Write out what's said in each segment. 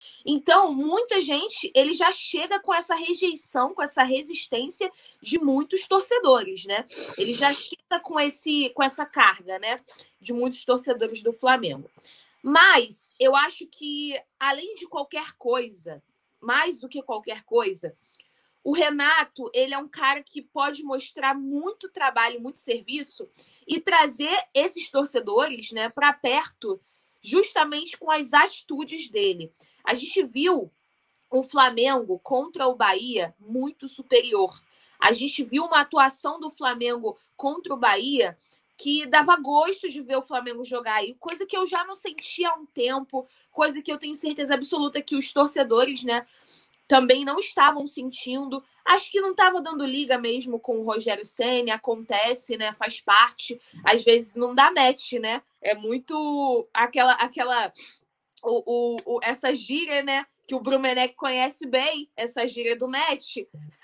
Então, muita gente, ele já chega com essa rejeição, com essa resistência de muitos torcedores, né? Ele já chega com essa carga, né? De muitos torcedores do Flamengo. Mas eu acho que, além de qualquer coisa, mais do que qualquer coisa, o Renato, ele é um cara que pode mostrar muito trabalho, muito serviço e trazer esses torcedores, né, para perto, justamente com as atitudes dele. A gente viu o Flamengo contra o Bahia muito superior. A gente viu uma atuação do Flamengo contra o Bahia que dava gosto de ver o Flamengo jogar aí, coisa que eu já não sentia há um tempo, coisa que eu tenho certeza absoluta que os torcedores, né, também não estavam sentindo. Acho que não estava dando liga mesmo com o Rogério Ceni, acontece, né? Faz parte. Às vezes não dá match, né? É muito essa gíria, né? Que o Brumenec conhece bem, essa gíria do match.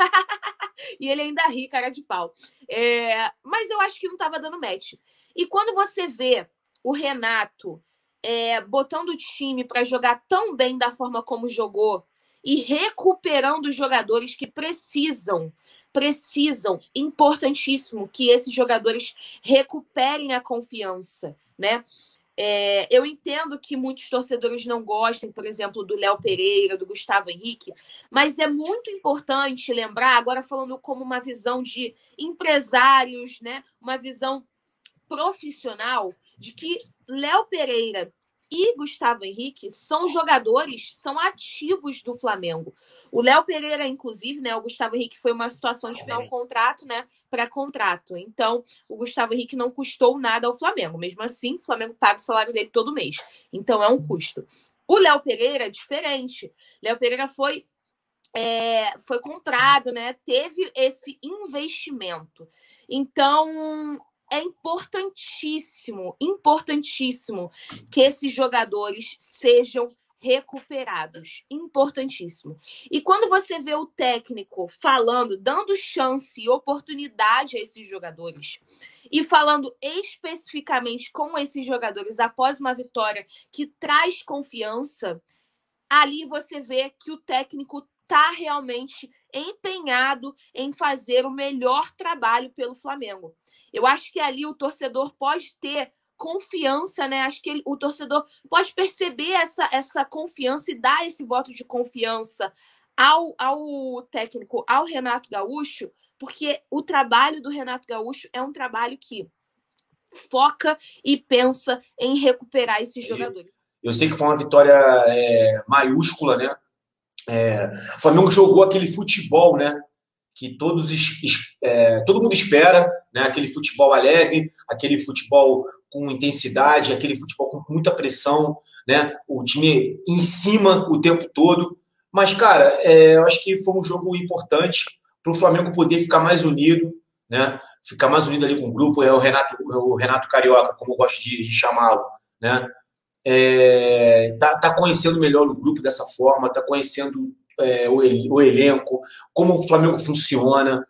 E ele ainda ri, cara de pau. Mas eu acho que não estava dando match. E quando você vê o Renato botando o time para jogar tão bem da forma como jogou e recuperando os jogadores que precisam, importantíssimo que esses jogadores recuperem a confiança, né? Eu entendo que muitos torcedores não gostem, por exemplo, do Léo Pereira, do Gustavo Henrique, mas é muito importante lembrar, agora falando como uma visão de empresários, né? Uma visão profissional, de que Léo Pereira e Gustavo Henrique são jogadores, são ativos do Flamengo. O Léo Pereira, inclusive, né? O Gustavo Henrique foi uma situação de final contrato, né? Pré-contrato. Então, o Gustavo Henrique não custou nada ao Flamengo. Mesmo assim, o Flamengo paga o salário dele todo mês. Então, é um custo. O Léo Pereira é diferente. Léo Pereira foi comprado, né? Teve esse investimento. Então, é importantíssimo que esses jogadores sejam recuperados. Importantíssimo. E quando você vê o técnico falando, dando chance e oportunidade a esses jogadores, e falando especificamente com esses jogadores após uma vitória que traz confiança, ali você vê que o técnico está realmente empenhado em fazer o melhor trabalho pelo Flamengo. Eu acho que ali o torcedor pode ter confiança, né? Acho que o torcedor pode perceber essa confiança e dar esse voto de confiança ao técnico, ao Renato Gaúcho, porque o trabalho do Renato Gaúcho é um trabalho que foca e pensa em recuperar esses jogadores. Eu sei que foi uma vitória maiúscula, né? O Flamengo jogou aquele futebol, né? Que todo mundo espera, né? Aquele futebol alegre, aquele futebol com intensidade, aquele futebol com muita pressão, né? O time em cima o tempo todo. Mas, cara, eu acho que foi um jogo importante para o Flamengo poder ficar mais unido, né? Ficar mais unido ali com o grupo. O Renato Carioca, como eu gosto de chamá-lo, né? Tá conhecendo melhor o grupo dessa forma, tá conhecendo o elenco, como o Flamengo funciona.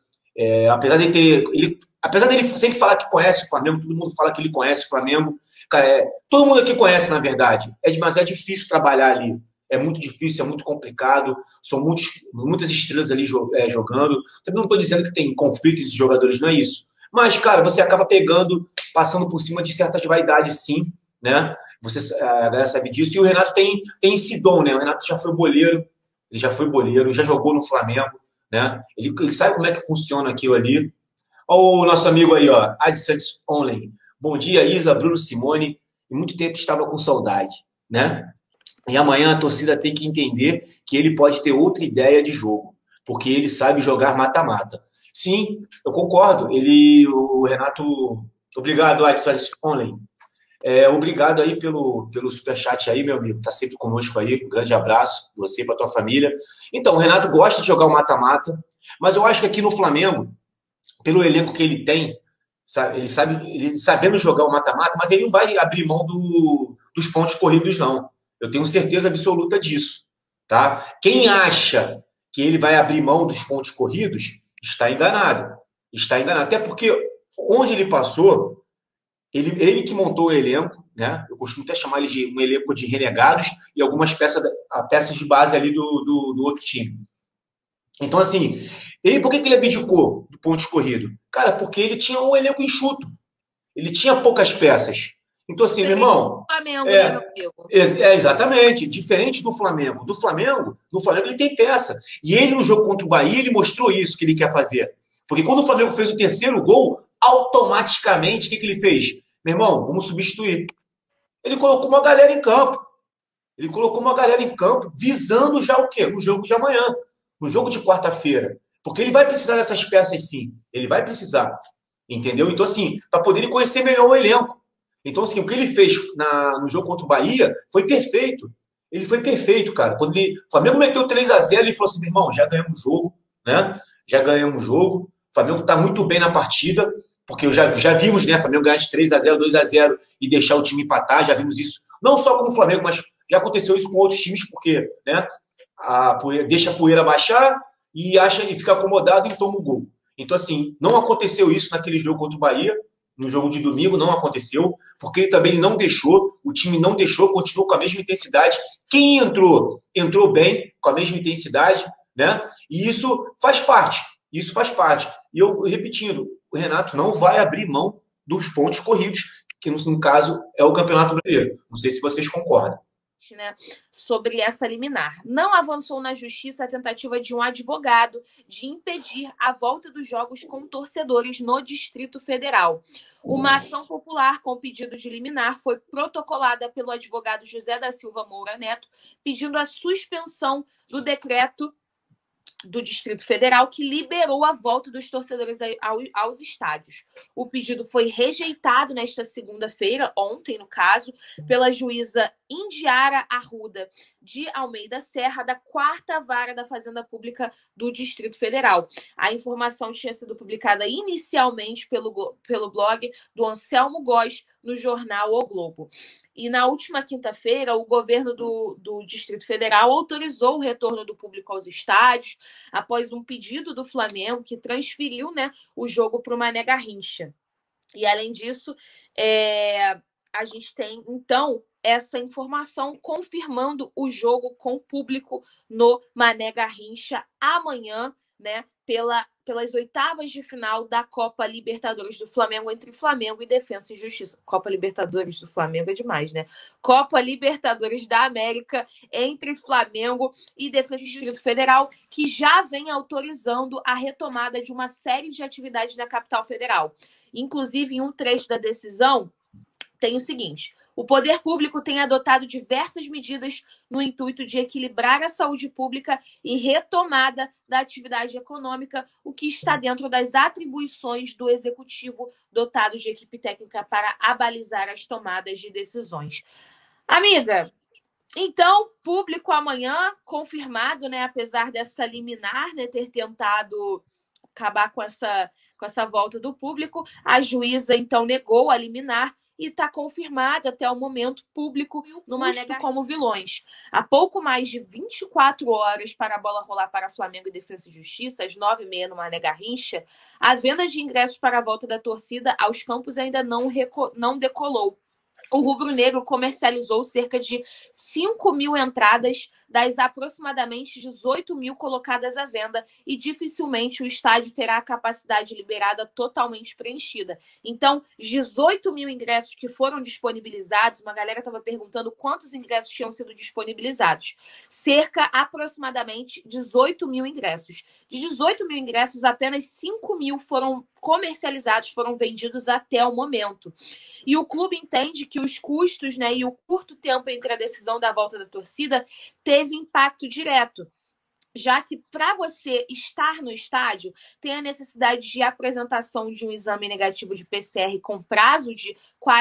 Apesar dele sempre falar que conhece o Flamengo, todo mundo fala que ele conhece o Flamengo. Cara, todo mundo aqui conhece, na verdade. Mas é difícil trabalhar ali. É muito difícil, é muito complicado. São muitas estrelas ali jogando. Também não estou dizendo que tem conflito entre os jogadores, não é isso. Mas, cara, você acaba passando por cima de certas vaidades, sim, né? A galera sabe disso. E o Renato tem esse dom, né? O Renato já foi boleiro, já jogou no Flamengo, né? Ele sabe como é que funciona aquilo ali. Olha o nosso amigo aí, ó, Ad Santos Only. Bom dia, Isa, Bruno, Simone. E muito tempo estava com saudade, né? E amanhã a torcida tem que entender que ele pode ter outra ideia de jogo, porque ele sabe jogar mata-mata. Sim, eu concordo. O Renato... Obrigado, Ad Santos Only. Obrigado aí pelo superchat aí, meu amigo. Tá sempre conosco aí. Um grande abraço pra você e pra tua família. Então, o Renato gosta de jogar o mata-mata, mas eu acho que aqui no Flamengo, pelo elenco que ele tem, ele sabendo jogar o mata-mata, mas ele não vai abrir mão dos pontos corridos, não. Eu tenho certeza absoluta disso, tá? Quem acha que ele vai abrir mão dos pontos corridos está enganado. Está enganado. Até porque onde ele passou, ele que montou o elenco, né? Eu costumo até chamar ele de um elenco de renegados e algumas peças de base ali do outro time. Então, assim, por que ele abdicou do ponto escorrido? Cara, porque ele tinha um elenco enxuto. Ele tinha poucas peças. Então, assim, meu irmão, Flamengo, né, meu é, amigo? exatamente, diferente do Flamengo. No Flamengo ele tem peça. E ele, no jogo contra o Bahia, ele mostrou isso que ele quer fazer. Porque quando o Flamengo fez o terceiro gol, automaticamente, o que ele fez? Meu irmão, vamos substituir. Ele colocou uma galera em campo. Ele colocou uma galera em campo visando já o quê? No jogo de amanhã, no jogo de quarta-feira. Porque ele vai precisar dessas peças sim. Ele vai precisar. Entendeu? Então, assim, para poder conhecer melhor o elenco. Então, assim, o que ele fez no jogo contra o Bahia foi perfeito. Ele foi perfeito, cara. Quando o Flamengo meteu 3-0, ele falou assim: meu irmão, já ganhamos o jogo, né? Já ganhamos o jogo. O Flamengo está muito bem na partida, porque já vimos, né? O Flamengo ganhar de 3-0, 2-0 e deixar o time empatar. Já vimos isso, não só com o Flamengo, mas já aconteceu isso com outros times, porque, né? Deixa a poeira baixar e fica acomodado e toma o gol. Então, assim, não aconteceu isso naquele jogo contra o Bahia, no jogo de domingo, não aconteceu, porque ele também não deixou, o time não deixou, continuou com a mesma intensidade. Quem entrou bem, com a mesma intensidade, né? E isso faz parte. E eu repetindo, o Renato não vai abrir mão dos pontos corridos, que no caso é o Campeonato Brasileiro. Não sei se vocês concordam. Né, sobre essa liminar. Não avançou na justiça a tentativa de um advogado de impedir a volta dos jogos com torcedores no Distrito Federal. Uma ação popular com pedido de liminar foi protocolada pelo advogado José da Silva Moura Neto, pedindo a suspensão do decreto do Distrito Federal que liberou a volta dos torcedores aos estádios. O pedido foi rejeitado nesta segunda-feira, ontem no caso, pela juíza Indiara Arruda de Almeida Serra, da 4ª Vara da Fazenda Pública do Distrito Federal. A informação tinha sido publicada inicialmente pelo blog do Anselmo Góes no jornal O Globo. E na última quinta-feira, o governo do Distrito Federal autorizou o retorno do público aos estádios, após um pedido do Flamengo, que transferiu, né, o jogo para o Mané Garrincha. E, além disso, a gente tem, então, essa informação confirmando o jogo com público no Mané Garrincha amanhã, né, pelas oitavas de final da Copa Libertadores do Flamengo, entre Flamengo e Defensa e Justiça. Copa Libertadores do Flamengo é demais, né? Copa Libertadores da América entre Flamengo e Defensa e Distrito Federal, que já vem autorizando a retomada de uma série de atividades na capital federal. Inclusive, em um trecho da decisão, tem o seguinte: o poder público tem adotado diversas medidas no intuito de equilibrar a saúde pública e retomada da atividade econômica, o que está dentro das atribuições do executivo dotado de equipe técnica para abalizar as tomadas de decisões. Amiga, então, público amanhã, confirmado, né? Apesar dessa liminar, né, ter tentado acabar com essa volta do público, a juíza, então, negou a liminar e está confirmado até o momento público no Mané como vilões. Há pouco mais de 24 horas para a bola rolar para Flamengo e Defensa e Justiça, às 9h30 no Mané Garrincha, a venda de ingressos para a volta da torcida aos campos ainda não decolou. O rubro-negro comercializou cerca de 5.000 entradas das aproximadamente 18.000 colocadas à venda e dificilmente o estádio terá a capacidade liberada totalmente preenchida. Então, 18.000 ingressos que foram disponibilizados, uma galera estava perguntando quantos ingressos tinham sido disponibilizados. Cerca, aproximadamente, 18.000 ingressos. De 18.000 ingressos, apenas 5.000 foram comercializados, foram vendidos até o momento. E o clube entende que os custos, né, e o curto tempo entre a decisão da volta da torcida teve impacto direto, já que para você estar no estádio tem a necessidade de apresentação de um exame negativo de PCR com prazo de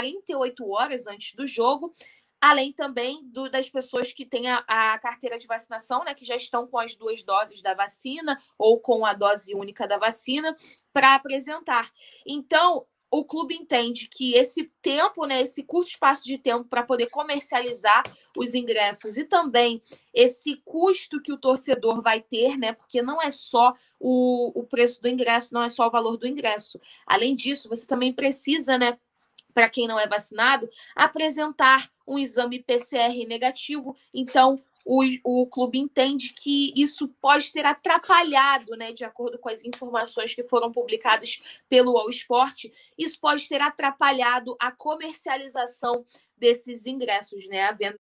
48 horas antes do jogo, além também das pessoas que têm a carteira de vacinação, né, que já estão com as 2 doses da vacina ou com a dose única da vacina para apresentar. Então, o clube entende que esse tempo, né, esse curto espaço de tempo para poder comercializar os ingressos e também esse custo que o torcedor vai ter, né, porque não é só o preço do ingresso, não é só o valor do ingresso. Além disso, você também precisa, né, para quem não é vacinado, apresentar um exame PCR negativo. Então, o clube entende que isso pode ter atrapalhado, né, de acordo com as informações que foram publicadas pelo All Sport, isso pode ter atrapalhado a comercialização desses ingressos, né, a venda